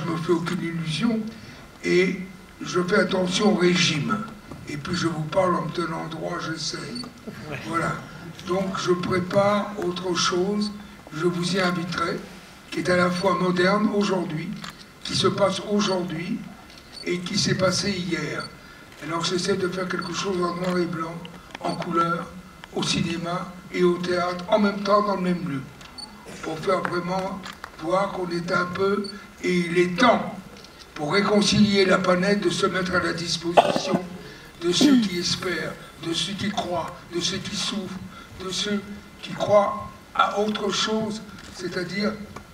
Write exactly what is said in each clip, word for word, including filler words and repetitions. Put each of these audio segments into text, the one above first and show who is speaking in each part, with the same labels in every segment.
Speaker 1: je me fais aucune illusion, et je fais attention au régime. Et puis je vous parle en me tenant droit, j'essaye. Voilà. Donc je prépare autre chose, je vous y inviterai, qui est à la fois moderne aujourd'hui, qui se passe aujourd'hui, et qui s'est passé hier. Alors j'essaie de faire quelque chose en noir et blanc, en couleur, au cinéma et au théâtre, en même temps dans le même lieu, pour faire vraiment voir qu'on est un peu, et il est temps, pour réconcilier la planète, de se mettre à la disposition de ceux qui espèrent, de ceux qui croient, de ceux qui souffrent, de ceux qui croient à autre chose, c'est-à-dire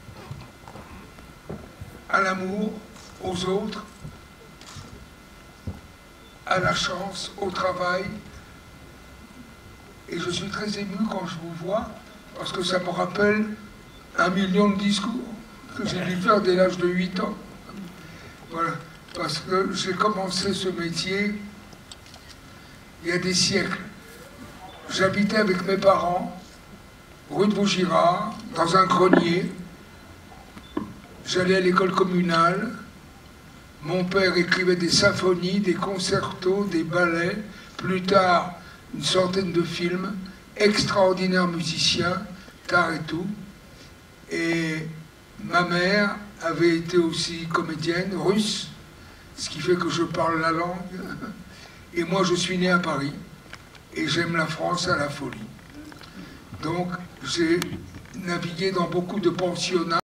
Speaker 1: à l'amour, aux autres, à la chance, au travail. Et je suis très ému quand je vous vois, parce que ça me rappelle un million de discours que j'ai dû faire dès l'âge de huit ans. Voilà, parce que j'ai commencé ce métier il y a des siècles. J'habitais avec mes parents, rue de Vaugirard, dans un grenier. J'allais à l'école communale. Mon père écrivait des symphonies, des concertos, des ballets. Plus tard, une centaine de films. Extraordinaire musicien, tard et tout. Et ma mère avait été aussi comédienne russe, ce qui fait que je parle la langue. Et moi, je suis né à Paris. Et j'aime la France à la folie. Donc, j'ai navigué dans beaucoup de pensionnats.